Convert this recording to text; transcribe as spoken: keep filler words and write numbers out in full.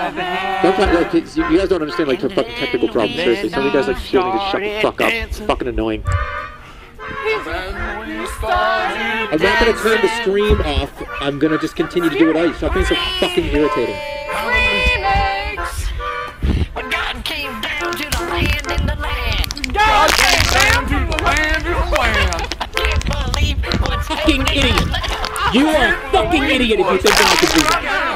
Sometimes, like, it's, you guys don't understand, like, the fucking technical problems, seriously. Some of you guys, like, still need to shut the fuck up. It's fucking annoying. I'm not gonna turn the stream off. I'm gonna just continue to do it all. Stop being so fucking irritating. God came down to the land in the land. God came down to the land in the land. I can't believe what's Fucking idiot! You are a fucking idiot if you think that I could do that.